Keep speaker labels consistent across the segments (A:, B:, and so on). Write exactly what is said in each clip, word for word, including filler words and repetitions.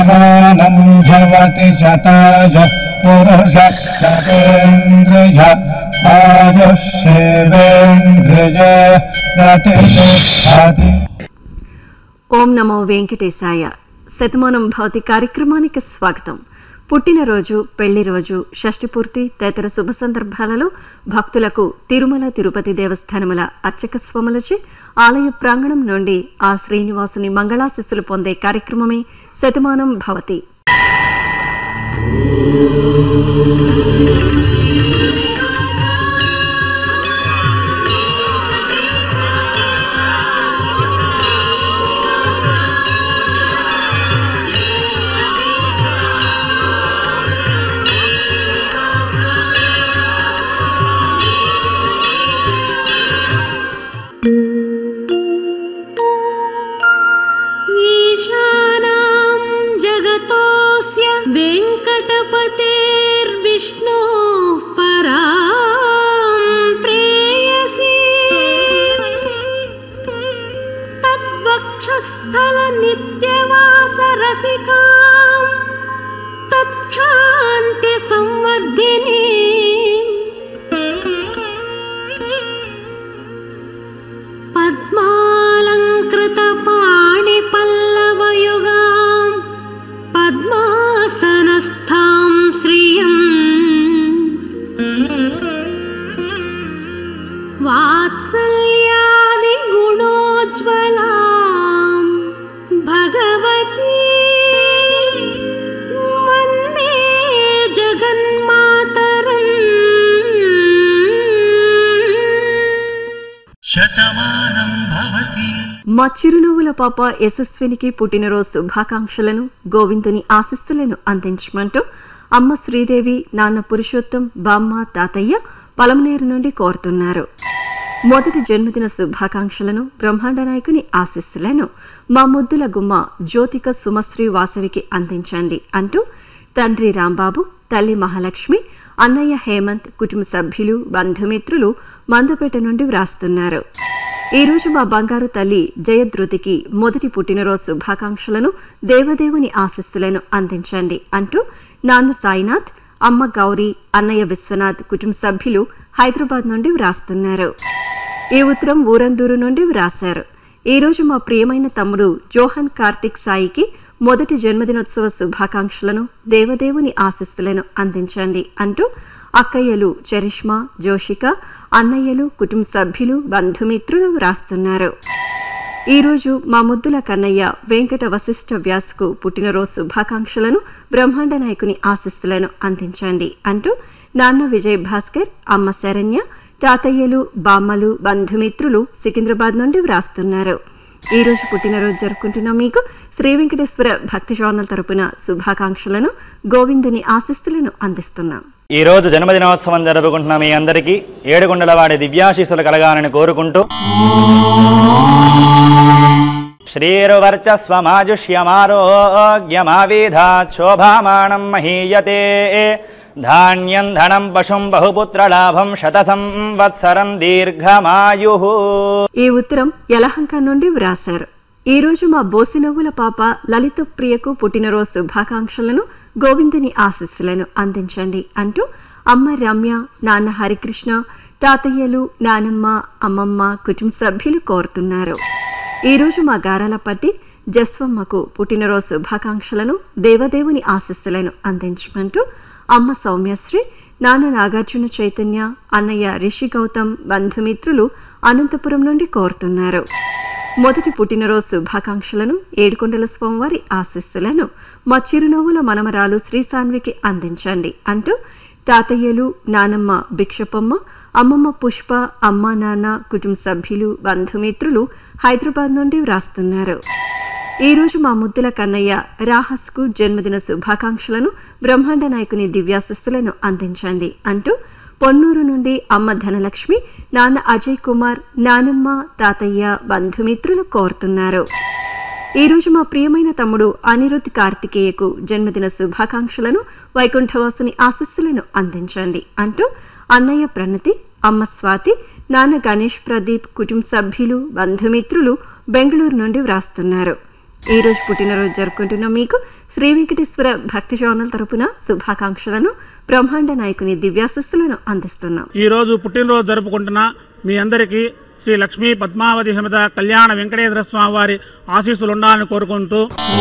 A: शतमानंभवति शताय पुरुष शतेन्द्रिय आयुष्येवेन्द्रिय प्रतिष्ठति।
B: ఓం నమో వెంకటేశాయ. శతమానం భవతి కార్యక్రమానికి స్వాగతం. పుట్టినరోజు, పెళ్లి రోజు, షష్ఠి పూర్తి తదితర శుభ సందర్భాలలో భక్తులకు తిరుమల తిరుపతి దేవస్థానముల అర్చక స్వాములచే ఆలయ ప్రాంగణం నుండి ఆ శ్రీనివాసుని మంగళాశిస్సులు పొందే కార్యక్రమమే శతమానం భవతి.
C: विष्णुः परां प्रेयसी तद्वक्षस्थल नित्यवास रसिकां तत्क्षान्ति संवर्धिनी पद्मालंकृत पाणि पल्लवयुगां पद्मासनस्थां श्रियं वात्सल्यादि गुणोज्ज्वलां भगवती वन्दे जगन्मातरम्.
D: శతమానం భవతి.
B: మా చిరునవ్వుల పాప యశస్వినికి పుట్టినరోజు శుభాకాంక్షలను, గోవిందుని ఆశీస్సులను అందించమంటూ అమ్మ శ్రీదేవి, నాన్న పురుషోత్తం, బామ్మ, తాతయ్య పలమనేరు నుండి కోరుతున్నారు. మొదటి జన్మదిన శుభాకాంక్షలను, బ్రహ్మాండ నాయకుని ఆశీస్సులను మా ముద్దుల గుమ్మ జ్యోతిక సుమశ్రీ వాసవికి అందించండి అంటూ తండ్రి రాంబాబు, తల్లి మహాలక్ష్మి, అన్నయ్య హేమంత్, కుటుంబ సభ్యులు, బంధుమిత్రులు మందుపేట నుండి వ్రాస్తున్నారు. ఈరోజు మా బంగారు తల్లి జయధృతికి మొదటి పుట్టినరోజు శుభాకాంక్షలను, దేవదేవుని ఆశీస్సులను అందించండి అంటూ నాన్న సాయినాథ్, అమ్మ గౌరీ, అన్నయ్య విశ్వనాథ్, కుటుంబ సభ్యులు హైదరాబాద్ నుండి వ్రాస్తున్నారు. ఈ ఉత్తరం ఊరందూరు నుండి వ్రాశారు. ఈరోజు మా ప్రియమైన తమ్ముడు జోహన్ కార్తిక్ సాయికి మొదటి జన్మదినోత్సవ శుభాకాంక్షలను, దేవదేవుని ఆశీస్సులను అందించండి అంటూ అక్కయ్యలు చరిష్మా, జోషిక, అన్నయ్యలు, కుటుంబ సభ్యులు, బంధుమిత్రులు వ్రాస్తున్నారు. ఈరోజు మా ముద్దుల కన్నయ్య వెంకట వశిష్ఠ వ్యాస్కు పుట్టినరోజు శుభాకాంక్షలను, బ్రహ్మాండ నాయకుని ఆశీస్సులను అందించండి అంటూ నాన్న విజయ్ భాస్కర్, అమ్మ శరణ్య, తాతయ్యలు, బామ్మలు, బంధుమిత్రులు సికింద్రాబాద్ నుండి వ్రాస్తున్నారు. ఈ రోజు పుట్టినరోజు జరుపుకుంటున్న మీకు శ్రీ వెంకటేశ్వర భక్తి ఛానల్ తరపున శుభాకాంక్షలను, గోవిందుని ఆశీస్సులను అందిస్తున్నాం.
E: ఈ రోజు జన్మదినోత్సవం జరుపుకుంటున్న మీ అందరికీ ఏడుగుండల వాడి దివ్యాశీస్సులు కలగాలని కోరుకుంటూ శ్రీరువర్చస్వమాజుష్యమారోగ్యమావిధాత్ శోభామానం మహీయతే ధాన్యం ధనం పశుం బహుపుత్రలాభం శత సంవత్సరం దీర్ఘమాయుః.
B: ఈ ఉత్తరం యలహంక నుండి వ్రాశారు. ఈ రోజు మా బోసినవ్వుల పాప లలిత ప్రియకు పుట్టినరోజు శుభాకాంక్షలను, గోవిందుని ఆశీస్సులను అందించండి అంటూ అమ్మ రమ్య, నాన్న హరికృష్ణ, తాతయ్యలు, నానమ్మ, అమ్మమ్మ, కుటుంబ సభ్యులు కోరుతున్నారు. ఈ రోజు మా గారాల పట్టి జస్వమ్మకు పుట్టినరోజు శుభాకాంక్షలను, దేవదేవుని ఆశీస్సులను అందించమంటూ అమ్మ సౌమ్యశ్రీ, నాన్న నాగార్జున చైతన్య, అన్నయ్య రిషి గౌతమ్, బంధుమిత్రులు అనంతపురం నుండి కోరుతున్నారు. మొదటి పుట్టినరోజు శుభాకాంక్షలను, ఏడుకొండల స్వామివారి ఆశీస్సులను మా చిరునవ్వుల మనమరాలు శ్రీసాన్వికి అందించండి అంటూ తాతయ్యలు, నానమ్మ భిక్షపమ్మ, అమ్మమ్మ పుష్ప, అమ్మ నాన్న, కుటుంబ సభ్యులు, బంధుమిత్రులు హైదరాబాద్ నుండి వ్రాస్తున్నారు. ఈ రోజు మా ముద్దుల కన్నయ్య రాహస్కు జన్మదిన శుభాకాంక్షలను, బ్రహ్మాండ నాయకుని దివ్యాశస్సులను అందించండి అంటూ పొన్నూరు నుండి అమ్మ ధనలక్ష్మి, నాన్న అజయ్ కుమార్, నానమ్మ, తాతయ్య, బంధుమిత్రులు కోరుతున్నారు. ఈ రోజు మా ప్రియమైన తమ్ముడు అనిరుద్ కార్తికేయకు జన్మదిన శుభాకాంక్షలను, వైకుంఠవాసుని ఆశస్సులను అందించండి అంటూ అన్నయ్య ప్రణతి, అమ్మ స్వాతి, నాన్న గణేష్ ప్రదీప్, కుటుంబ సభ్యులు, బంధుమిత్రులు బెంగళూరు నుండి వ్రాస్తున్నారు. ఈ రోజు పుట్టినరోజు జరుపుకుంటున్న మీకు శ్రీ వెంకటేశ్వర భక్తి ఛానల్ తరపున శుభాకాంక్షలను బ్రహ్మాండ నాయకుని దివ్యాశస్సులను అందిస్తున్నాం.
F: ఈ రోజు పుట్టినరోజు జరుపుకుంటున్న మీ అందరికీ శ్రీ లక్ష్మీ పద్మావతి సమేత కళ్యాణ వెంకటేశ్వర స్వామి వారి ఆశీస్సులు ఉండాలని కోరుకుంటూ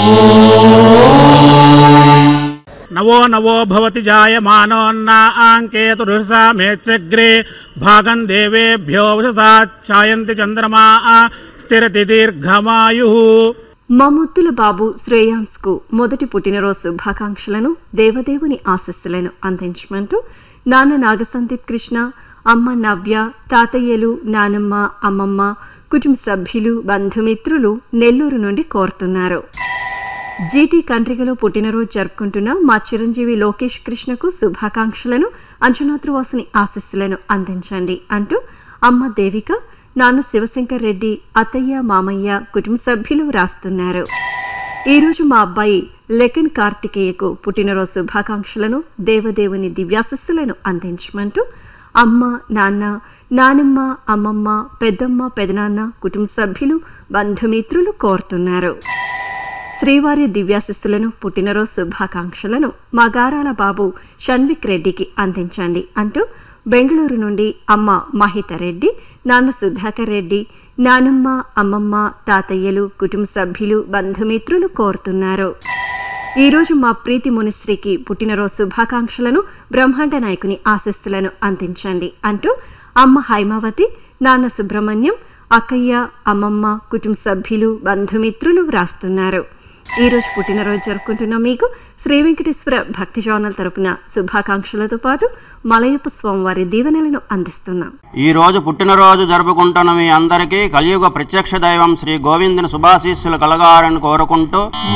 F: నవో నవో భవతి జాయమానోన్నాంకేతు రుషసా మేచ్చగ్రే భాగం దేవేభ్యో వసతాఛాయంతి చంద్రమా స్థిరతి దీర్ఘమాయు.
B: మా ముద్దుల బాబు శ్రేయాన్స్ కు మొదటి పుట్టినరోజు శుభాకాంక్షలను దేవదేవుని ఆశస్సులను అందించమంటూ నాన్న నాగసందీప్ కృష్ణ, అమ్మ నవ్య, తాతయ్యలు, నానమ్మ, అమ్మమ్మ, కుటుంబ సభ్యులు, బంధుమిత్రులు నెల్లూరు నుండి కోరుతున్నారు. జీటీ కండ్రిగలో పుట్టినరోజు జరుపుకుంటున్న మా చిరంజీవి లోకేష్ కృష్ణకు శుభాకాంక్షలను అంజనాద్రివాసుని ఆశస్సులను అందించండి అంటూ అమ్మ దేవిక, నాన్న శివశంకర్ రెడ్డి, అత్తయ్య, మామయ్య, కుటుంబ సభ్యులు రాస్తున్నారు. ఈరోజు మా అబ్బాయి లెకన్ కార్తికేయకు పుట్టినరోజు శుభాకాంక్షలను దేవదేవుని దివ్యాశస్సులను అందించమంటూ అమ్మ, నాన్న, నానమ్మ, అమ్మమ్మ, పెద్దమ్మ, పెదనాన్న, కుటుంబ సభ్యులు, బంధుమిత్రులు కోరుతున్నారు. శ్రీవారి దివ్యాశిస్సులను పుట్టినరోజు శుభాకాంక్షలను మా గారాల బాబు షణ్విక్ రెడ్డికి అందించండి అంటూ బెంగళూరు నుండి అమ్మ మహిత రెడ్డి, నాన్న సుధాకర్ రెడ్డి, నానమ్మ, అమ్మమ్మ, తాతయ్యలు, కుటుంబ సభ్యులు, బంధుమిత్రులు కోరుతున్నారు. ఈరోజు మా ప్రీతి మునిశ్రీకి పుట్టినరోజు శుభాకాంక్షలను బ్రహ్మాండ నాయకుని ఆశస్సులను అందించండి అంటూ అమ్మ హైమావతి, నాన్న సుబ్రహ్మణ్యం, అక్కయ్య, అమ్మమ్మ, కుటుంబ సభ్యులు, బంధుమిత్రులు వ్రాస్తున్నారు. ఈ రోజు పుట్టినరోజు జరుపుకుంటున్న మీకు శ్రీ వెంకటేశ్వర భక్తి ఛానల్ తరపున శుభాకాంక్షలతో పాటు మలయప్ప స్వామివారి దీవెనలను అందిస్తున్నాం.
G: ఈ రోజు పుట్టినరోజు జరుపుకుంటున్న మీ అందరికీ కలియుగ ప్రత్యక్ష దైవం శ్రీ గోవిందుని శుభాశీస్సులు కలగాలని కోరుకుంటూ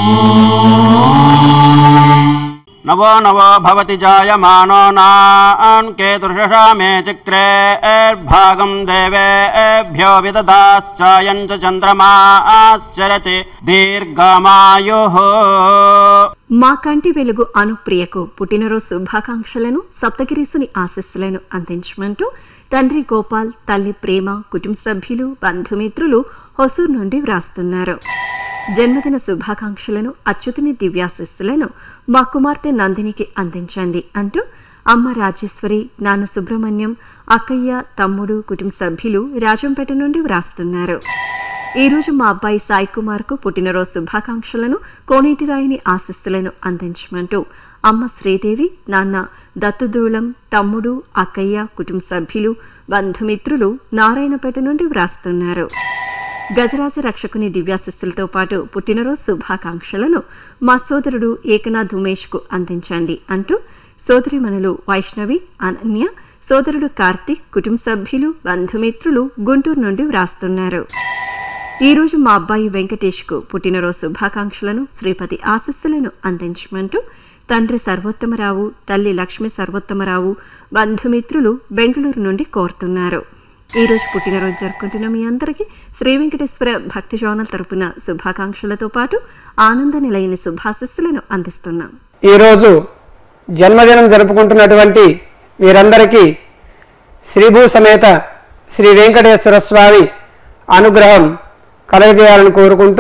G: నవో నవో భవతి జాయమానో నాన్కేతుర్షషా మే చక్రే భాగం దేవేభ్యో విదదాశ్చాయం చ చంద్రమాశ్చరతి దీర్ఘమాయుః.
B: మా కంటి వెలుగు అనుప్రియకు పుట్టినరోజు శుభాకాంక్షలను సప్తగిరీసుని ఆశస్సులను అందించమంటూ తండ్రి గోపాల్, తల్లి ప్రేమ, కుటుంబ సభ్యులు, బంధుమిత్రులు హొసూరు నుండి వ్రాస్తున్నారు. జన్మదిన శుభాకాంక్షలను అచ్యుతుని దివ్యాశస్సులను మా కుమార్తె నందినికి అందించండి అంటూ అమ్మ రాజేశ్వరి, నాన్న సుబ్రహ్మణ్యం, అక్కయ్య, తమ్ముడు, కుటుంబ సభ్యులు రాజంపేట నుండి వ్రాస్తున్నారు. ఈరోజు మా అబ్బాయి సాయి కుమార్ కు పుట్టినరోజు శుభాకాంక్షలను కోనేటిరాయిని ఆశస్సులను అందించమంటూ అమ్మ శ్రీదేవి, నాన్న దత్తుదూలం, తమ్ముడు, అక్కయ్య, కుటుంబ సభ్యులు, బంధుమిత్రులు నారాయణపేట నుండి వ్రాస్తున్నారు. గజరాజ రక్షకుని దివ్యాశస్సులతో పాటు పుట్టినరోజు శుభాకాంక్షలను మా సోదరుడు ఏకనాథ్ ఉమేష్ కు అందించండి అంటూ సోదరిమణులు వైష్ణవి, అనన్య, సోదరుడు కార్తీక్, కుటుంబ సభ్యులు, బంధుమిత్రులు గుంటూరు నుండి వ్రాస్తున్నారు. ఈరోజు మా అబ్బాయి వెంకటేష్ కు పుట్టినరోజు శుభాకాంక్షలను శ్రీపతి ఆశస్సులను అందించమంటూ తండ్రి సర్వోత్తమరావు, తల్లి లక్ష్మీ సర్వోత్తమరావు, బంధుమిత్రులు బెంగళూరు నుండి కోరుతున్నారు. ఈ రోజు పుట్టినరోజు జరుపుకుంటున్న మీ అందరికీ శ్రీ వెంకటేశ్వర భక్తి ఛానల్ తరపున శుభాకాంక్షలతో పాటు ఆనంద నిలయని శుభాశస్సులను అందిస్తున్నాం.
H: ఈరోజు జన్మదినం జరుపుకుంటున్నటువంటి వీరందరికీ శ్రీభూ సమేత శ్రీ వెంకటేశ్వర స్వామి అనుగ్రహం కలగజేయాలని కోరుకుంటూ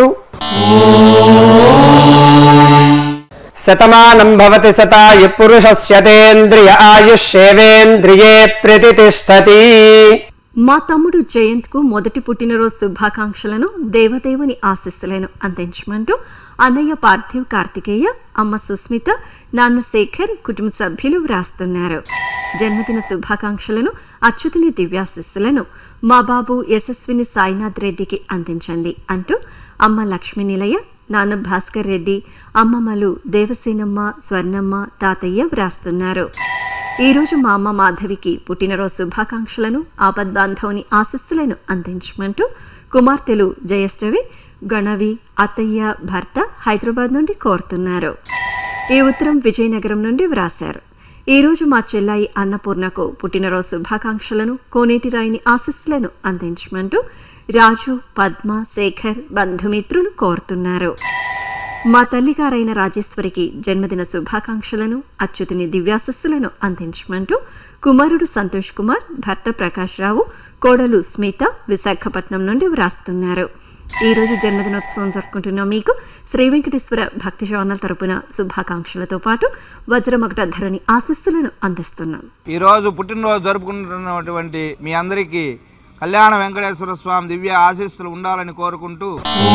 H: శతమానం భవతి శతాయ పురుషస్యతేంద్రియ ఆయుష్యేవేంద్రియే ప్రతిష్టతి.
B: మా తమ్ముడు జయంత్ కు మొదటి పుట్టినరోజు శుభాకాంక్షలను దేవదేవుని ఆశస్సులను అందించమంటూ అన్నయ్య పార్థివ్ కార్తికేయ, అమ్మ సుస్మిత, నాన్న శేఖర్, కుటుంబ సభ్యులు వ్రాస్తున్నారు. జన్మదిన శుభాకాంక్షలను అచ్యుతుని దివ్యాశస్సులను మా బాబు యశస్విని సాయినాథ్ రెడ్డికి అందించండి అంటూ అమ్మ లక్ష్మీ నిలయ, నాన్న భాస్కర్ రెడ్డి, అమ్మమ్మలు దేవసేనమ్మ, స్వర్ణమ్మ, తాతయ్య వ్రాస్తున్నారు. ఈరోజు మా అమ్మ మాధవికి పుట్టినరోజు శుభాకాంక్షలను ఆపద్బాంధవుని ఆశస్సులను అందించమంటూ కుమార్తెలు జయశ్రవి, గణవి, అత్తయ్య, భర్త హైదరాబాద్ నుండి కోరుతున్నారు. ఈ ఉత్తరం విజయనగరం నుండి వ్రాశారు. ఈరోజు మా చెల్లాయి అన్నపూర్ణకు పుట్టినరోజు శుభాకాంక్షలను కోనేటిరాయిని ఆశస్సులను అందించమంటూ రాజు, పద్మ, శేఖర్, బంధుమిత్రులు కోరుతున్నారు. మా తల్లిగారైన రాజేశ్వరికి జన్మదిన శుభాకాంక్షలను అచ్యుతుని దివ్యాశస్సులను అందించమంటూ కుమారుడు సంతోష్ కుమార్, భర్త ప్రకాష్ రావు, కోడలు స్మిత విశాఖపట్నం నుండి వ్రాస్తున్నారు. ఈ రోజు జన్మదినోత్సవం జరుపుకుంటున్న మీకు శ్రీ వెంకటేశ్వర భక్తి ఛానల్ తరపున శుభాకాంక్షలతో పాటు వజ్రమగట ధరణి ఆశీస్సులను అందిస్తున్నాం.
I: ఈరోజు పుట్టినరోజు జరుపుకుంటున్నటువంటి మీ అందరికీ కళ్యాణ వెంకటేశ్వర స్వామి దివ్య ఆశీస్సులు ఉండాలని కోరుకుంటూ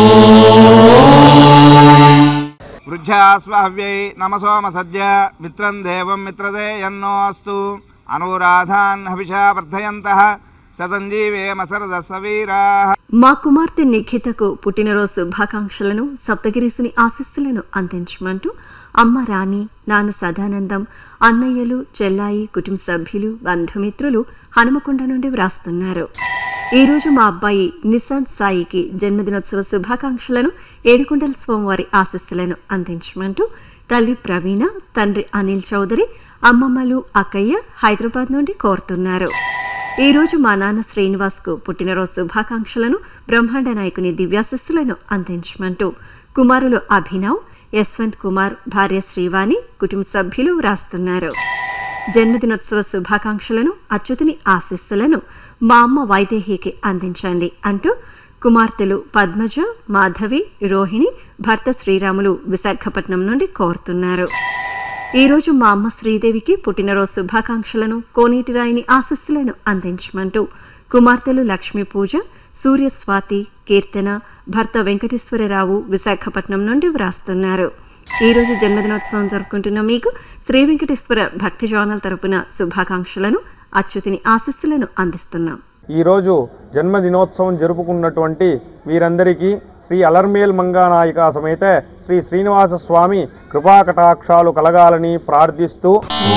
I: వృద్ధ్యాస్వాహ్యై నమసోమ సద్య మిత్రం దేవం మిత్రదే యన్నోస్తు అనురాధాన్ హవిషా వర్ధయంతః శతంజీవేమ సరద సవీరా.
B: మా కుమార్తె నిఖితకు పుట్టినరోజు శుభాకాంక్షలను సప్తగిరీసుని ఆశీస్సులను అందించమంటూ అమ్మ రాణి, నాన్న సదానందం, అన్నయ్యలు, చెల్లాయి, కుటుంబ సభ్యులు, బంధుమిత్రులు హనుమకొండ నుండి వ్రాస్తున్నారు. ఈరోజు మా అబ్బాయి నిశాంత్ సాయికి జన్మదినోత్సవ శుభాకాంక్షలను ఏడుకొండల స్వామివారి ఆశీస్సులను అందించమంటూ తల్లి ప్రవీణ, తండ్రి అనిల్ చౌదరి, అమ్మమ్మలు, అక్కయ్య హైదరాబాద్ నుండి కోరుతున్నారు. ఈరోజు మా నాన్న శ్రీనివాస్కు పుట్టినరోజు శుభాకాంక్షలను బ్రహ్మాండ నాయకుని దివ్యాశస్సులను అందించమంటూ కుమారులు అభినవ్, యశ్వంత్ కుమార్, భార్య శ్రీవాణి, కుటుంబ సభ్యులు వ్రాస్తున్నారు. జన్మదినోత్సవ శుభాకాంక్షలను అచ్యుతుని ఆశీస్సులను మా అమ్మ వైదేహికి అందించండి అంటూ కుమార్తెలు పద్మజ, మాధవి, రోహిణి, భర్త శ్రీరాములు విశాఖపట్నం నుండి కోరుతున్నారు. ఈరోజు మా అమ్మ శ్రీదేవికి పుట్టినరోజు శుభాకాంక్షలను కోనేటి రాయిని ఆశస్సులను అందించమంటూ కుమార్తెలు లక్ష్మీ పూజ, సూర్య స్వాతి, కీర్తన, భర్త వెంకటేశ్వరరావు విశాఖపట్నం నుండి వ్రాస్తున్నారు. ఈరోజు జన్మదినోత్సవం జరుపుకుంటున్న మీకు శ్రీ వెంకటేశ్వర భక్తి ఛానల్ తరపున శుభాకాంక్షలను అచ్యుతిని ఆశస్సులను అందిస్తున్నాం.
J: ఈరోజు జన్మదినోత్సవం జరుపుకున్నటువంటి వీరందరికీ శ్రీ అలర్మేల్ మంగానాయిక సమేత శ్రీ శ్రీనివాస స్వామి కృపాకటాక్షాలు కలగాలని ప్రార్థిస్తూ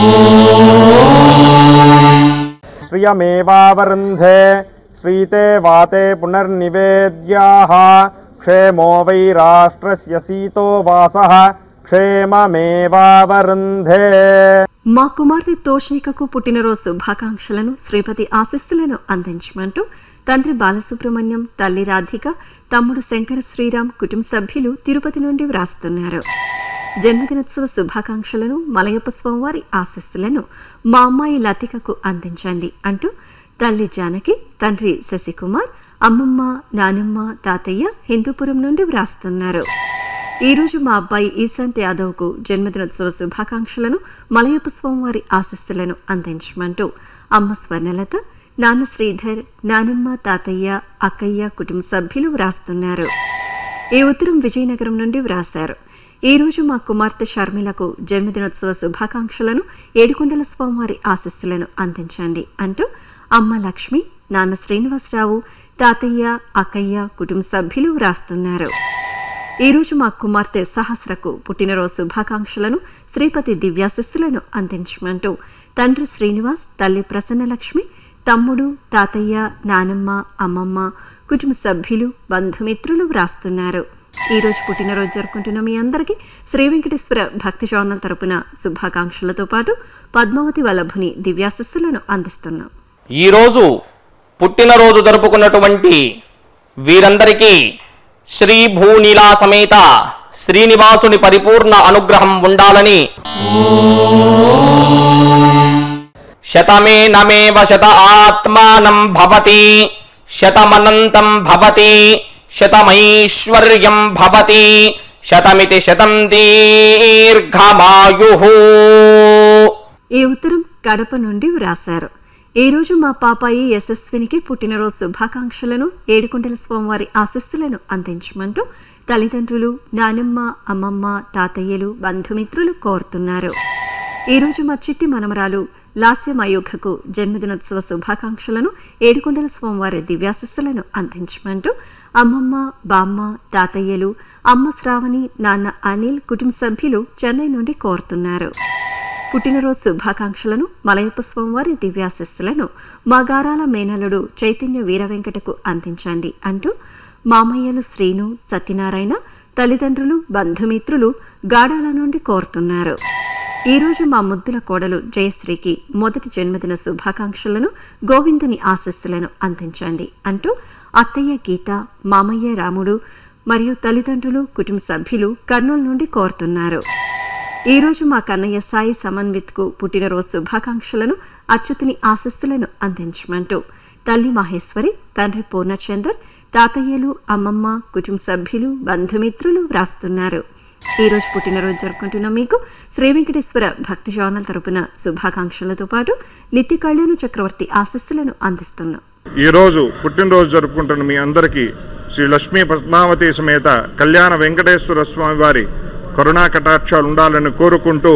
J: శ్రియమేవావరుంధే శ్రీతే వాతే పునర్నివేద్యాః క్షేమో వై రాష్ట్రస్య సీతో వాసః క్షేమమేవావరుంధే.
B: మా కుమార్తె తోషికకు పుట్టినరోజు శుభాకాంక్షలను శ్రీపతి ఆశస్సులను అందించమంటూ తండ్రి బాలసుబ్రహ్మణ్యం, తల్లి రాధిక, తమ్ముడు శంకర శ్రీరామ్, కుటుంబ సభ్యులు తిరుపతి నుండి వ్రాస్తున్నారు. జన్మదినోత్సవ శుభాకాంక్షలను మలయప్ప స్వామివారి ఆశస్సులను మా అమ్మాయి లతికకు అందించండి అంటూ తల్లి జానకి, తండ్రి శశికుమార్, అమ్మమ్మ, నానమ్మ, తాతయ్య హిందూపురం నుండి వ్రాస్తున్నారు. ఈరోజు మా అబ్బాయి ఈశాంత్ యాదవ్కు జన్మదినోత్సవ శుభాకాంక్షలను మలయప్ప స్వామివారి ఆశస్సులను అందించమంటూ అమ్మ స్వర్ణలత, నాన్న శ్రీధర్, నానమ్మ, తాతయ్య, అక్కయ్య, కుటుంబ సభ్యులు వ్రాస్తున్నారు. ఈ ఉత్తరం విజయనగరం నుండి వ్రాశారు. ఈరోజు మా కుమార్తె షర్మిలకు జన్మదినోత్సవ శుభాకాంక్షలను ఏడుకొండల స్వామివారి ఆశస్సులను అందించండి అంటూ అమ్మ లక్ష్మి, నాన్న శ్రీనివాసరావు, తాతయ్య, అక్కయ్య, కుటుంబ సభ్యులు వ్రాస్తున్నారు. ఈరోజు మా కుమార్తె సహస్రకు పుట్టినరోజు శుభాకాంక్షలను శ్రీపతి దివ్యాశస్సులను అందించమంటూ తండ్రి శ్రీనివాస్, తల్లి ప్రసన్నలక్ష్మి, తమ్ముడు, తాతయ్య, నానమ్మ, అమ్మమ్మ, కుటుంబ సభ్యులు, బంధుమిత్రులు వ్రాస్తున్నారు. ఈరోజు పుట్టినరోజు జరుపుకుంటున్న మీ అందరికీ శ్రీ వెంకటేశ్వర భక్తి ఛానల్ తరపున శుభాకాంక్షలతో పాటు పద్మావతి వల్లభుని దివ్యాశస్సులను అందిస్తున్నాం.
K: ఈరోజు పుట్టినరోజు జరుపుకున్నటువంటి వీరందరికీ శ్రీ భూనీలా సమేత శ్రీనివాసుని పరిపూర్ణ అనుగ్రహం ఉండాలని శతమే నమేవ శత ఆత్మానం భవతి శతమనంతం భవతి శతమైశ్వర్యం భవతి శతమితి శతం దీర్ఘమాయుః.
B: ఈ ఉత్తరం కడప నుండి వ్రాశారు. ఈ రోజు మా పాపాయి యశస్వినికి పుట్టినరోజు శుభాకాంక్షలను ఏడుకొండల స్వామివారి ఆశస్సులను అందించమంటూ తల్లిదండ్రులు, నానమ్మ, అమ్మమ్మ, తాతయ్యలు, బంధుమిత్రులు కోరుతున్నారు. ఈరోజు మా చిట్టి మనమరాలు లాస్యమయోఘకు జన్మదినోత్సవ శుభాకాంక్షలను ఏడుకొండల స్వామివారి దివ్యాశస్సులను అందించమంటూ అమ్మమ్మ, బామ్మ, తాతయ్యలు, అమ్మ శ్రావణి, నాన్న అనిల్, కుటుంబ సభ్యులు చెన్నై నుండి కోరుతున్నారు. పుట్టినరోజు శుభాకాంక్షలను మలయప్ప స్వామివారి దివ్యాశస్సులను మా గారాల మేనలుడు చైతన్య వీరవెంకటకు అందించండి అంటూ మామయ్యలు శ్రీను, సత్యనారాయణ, తల్లిదండ్రులు, బంధుమిత్రులు గాడాల నుండి కోరుతున్నారు. ఈరోజు మా ముద్దుల కోడలు జయశ్రీకి మొదటి జన్మదిన శుభాకాంక్షలను గోవిందుని ఆశస్సులను అందించండి అంటూ అత్తయ్య గీత, మామయ్య రాముడు మరియు తల్లిదండ్రులు, కుటుంబ సభ్యులు కర్నూలు నుండి కోరుతున్నారు. ఈరోజు మా కన్నయ్య సాయి సమన్విత్కు పుట్టినరోజు శుభాకాంక్షలను అచ్యుతుని ఆశస్సులను అందించమంటూ తల్లి మహేశ్వరి, తండ్రి పూర్ణచందర్, తాతయ్యలు, అమ్మమ్మ, కుటుంబ సభ్యులు, బంధుమిత్రులు వ్రాస్తున్నారు. ఈ రోజు పుట్టినరోజు జరుపుకుంటున్న మీకు శ్రీ వెంకటేశ్వర భక్తి ఛానల్ తరపున శుభాకాంక్షలతో పాటు నిత్య కళ్యాణ చక్రవర్తి ఆశీస్సులను అందిస్తున్నాం.
L: ఈ రోజు పుట్టినరోజు జరుపుకుంటున్న మీ అందరికీ శ్రీ లక్ష్మీ పద్మావతి సమేత కళ్యాణ వెంకటేశ్వర స్వామి వారి కరుణా కటాక్షాలు ఉండాలని కోరుకుంటూ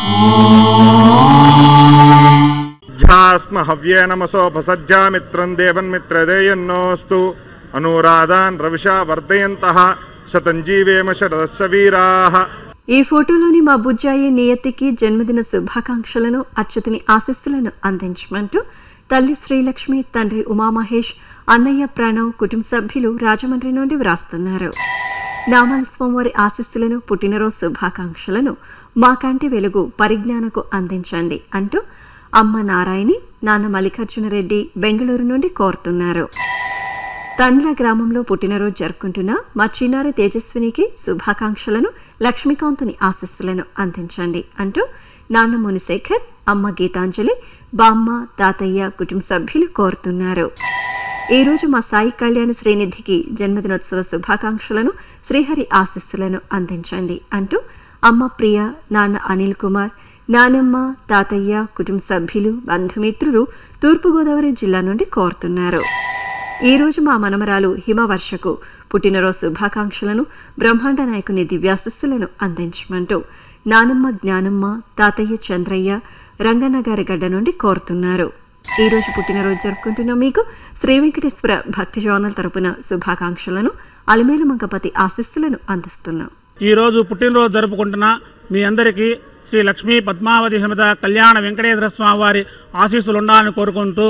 L: ధ్యాస్మ హవ్యే నమసోపసజ్జా మిత్రం దేవన్ మిత్రదేయన్నోస్తు అనురాధాన్ రవిషా వర్ధయంతః శతంజీవేమ శరదస్స వీరాః.
B: ఈ ఫోటోలోని మా బుజ్జాయి నియతికి జన్మదిన శుభాకాంక్షలను, అచ్యుతుని ఆశీస్సులను అందించమంటూ తల్లి శ్రీలక్ష్మి, తండ్రి ఉమామహేష్, అన్నయ్య ప్రణవ్, కుటుంబ సభ్యులు రాజమండ్రి నుండి వ్రాస్తున్నారు. నామాల స్వామివారి ఆశీస్సులను, పుట్టినరోజు శుభాకాంక్షలను మా కంటి వెలుగు పరిజ్ఞానకు అందించండి అంటూ అమ్మ నారాయణి, నాన్న మల్లికార్జునరెడ్డి బెంగళూరు నుండి కోరుతున్నారు. తండ్ల గ్రామంలో పుట్టినరోజు జరుపుకుంటున్న మా చిన్నారి తేజస్వినికి శుభాకాంక్షలను, లక్ష్మీకాంతుని ఆశీస్సులను అందించండి అంటూ నాన్న మునిశేఖర్, అమ్మ గీతాంజలి, బామ్మ, తాతయ్య, కుటుంబ సభ్యులు కోరుతున్నారు. ఈ రోజు మా సాయి కళ్యాణ శ్రీనిధికి జన్మదినోత్సవ శుభాకాంక్షలను, శ్రీహరి ఆశీస్సులను అందించండి అంటూ అమ్మ ప్రియ, నాన్న అనిల్ కుమార్, నానమ్మ, తాతయ్య, కుటుంబ సభ్యులు, బంధుమిత్రులు తూర్పుగోదావరి జిల్లా నుండి కోరుతున్నారు. ఈ రోజు మా మనమరాలు హిమవర్షకు పుట్టినరోజు శుభాకాంక్షలను, బ్రహ్మాండ నాయకుని దివ్యాశస్సులను అందించమంటూ నానమ్మ జ్ఞానమ్మ, తాతయ్య చంద్రయ్య, రంగన్న గారి గడ్డ నుండి కోరుతున్నారు. ఈ రోజు పుట్టినరోజు జరుపుకుంటున్న మీకు శ్రీ వెంకటేశ్వర భక్తి ఛానల్ తరపున శుభాకాంక్షలను, అలిమేలు మంగపతి ఆశీస్సులను అందిస్తున్నాం.
F: ఈ రోజు పుట్టినరోజు జరుపుకుంటున్న మీ అందరికీ శ్రీ లక్ష్మీ పద్మావతి సమేత కళ్యాణ వెంకటేశ్వర స్వామి వారి ఆశీస్సులు ఉండాలని కోరుకుంటూ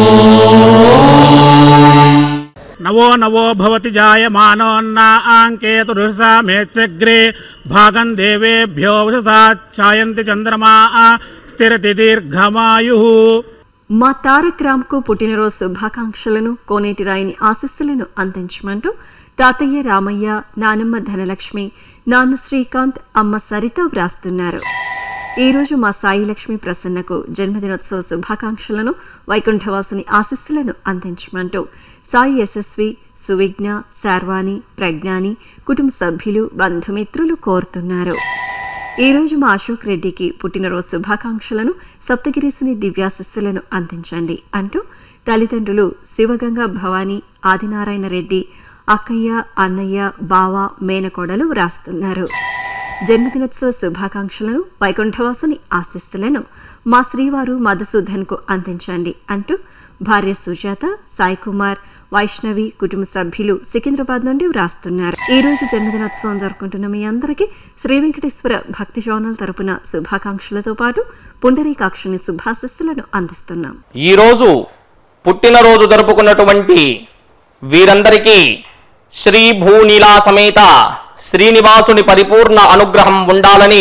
F: నవో నవో భవతి జాయమానోన్నాంకేతురుషా మేచ్చగ్రే భాగం దేవేభ్యో ఛాయంతి చంద్రమా స్థిరతి దీర్ఘమాయు.
B: మా తారక్ రామ్కు పుట్టినరోజు శుభాకాంక్షలను, కోనేటి రాయిని ఆశీస్సులను అందించమంటూ తాతయ్య రామయ్య, నానమ్మ ధనలక్ష్మి, నాన్న శ్రీకాంత్, అమ్మ సరిత వ్రాస్తున్నారు. ఈ రోజు మా సాయి లక్ష్మి ప్రసన్నకు జన్మదినోత్సవ శుభాకాంక్షలను, వైకుంఠవాసుని ఆశీస్సులను అందించమంటూ సాయి యశస్వి, సువిజ్ఞ, శార్వాణి, ప్రజ్ఞాని, కుటుంబ సభ్యులు, బంధుమిత్రులు కోరుతున్నారు. ఈ రోజు మా అశోక్ రెడ్డికి పుట్టినరోజు శుభాకాంక్షలను, సప్తగిరీసుని దివ్యాశస్సులను అందించండి అంటూ తల్లిదండ్రులు శివగంగా భవానీ, ఆదినారాయణ రెడ్డి, అక్కయ్య, అన్నయ్య, బావ, మేనకోడలు వ్రాస్తున్నారు. జన్మదినోత్సవ శుభాకాంక్షలను, వైకుంఠవాసుని ఆశీస్సులను మా శ్రీవారు మధుసూదన్కు అందించండి అంటూ భార్య సుజాత, సాయి కుమార్, వైష్ణవి, కుటుంబ సభ్యులు సికింద్రాబాద్ నుండి వ్రాస్తున్నారు. ఈ రోజు జన్మదినోత్సవం జరుపుకుంటున్న మీ అందరికీ శ్రీ వెంకటేశ్వర భక్తి ఛానల్ తరపున శుభాకాంక్షలతో పాటు పుండరీకాక్షుని శుభాశస్సులను అందిస్తున్నాం.
K: ఈ రోజు పుట్టినరోజు జరుపుకున్నటువంటి వీరందరికీ శ్రీ భూనీలా సమేత శ్రీనివాసుని పరిపూర్ణ అనుగ్రహం ఉండాలని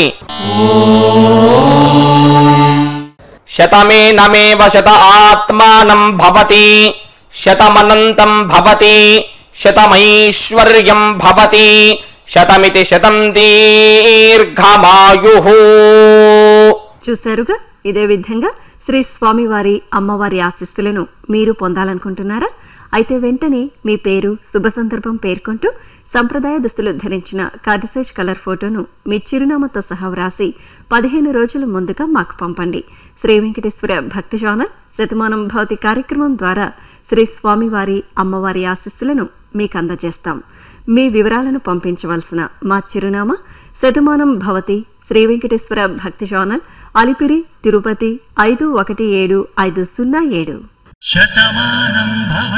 K: శతమే నమేవ శత ఆత్మానం భవతి శతమనంతం భవతి శతమైశ్వర్యం భవతి శతమితి శతం దీర్ఘమాయు.
B: చూశారుగా, ఇదే విధంగా శ్రీ స్వామివారి, అమ్మవారి ఆశీస్సులను మీరు పొందాలనుకుంటున్నారా? అయితే వెంటనే మీ పేరు, శుభ సందర్భం పేర్కొంటూ సంప్రదాయ దుస్తులు ధరించిన కార్డిసైజ్ కలర్ ఫోటోను మీ చిరునామాతో సహా వ్రాసి పదిహేను రోజుల ముందుగా మాకు పంపండి. శ్రీ వెంకటేశ్వర భక్తి ఛానల్ శతమానంభవతి కార్యక్రమం ద్వారా శ్రీ స్వామివారి, అమ్మవారి ఆశీస్సులను మీకు అందజేస్తాం. మీ వివరాలను పంపించవలసిన మా చిరునామా శతమానం భవతి, శ్రీ వెంకటేశ్వర భక్తి ఛానల్, అలిపిరి, తిరుపతి ఐదు ఒకటి ఏడు ఐదు సున్నా ఏడు.
D: శతమానం భవ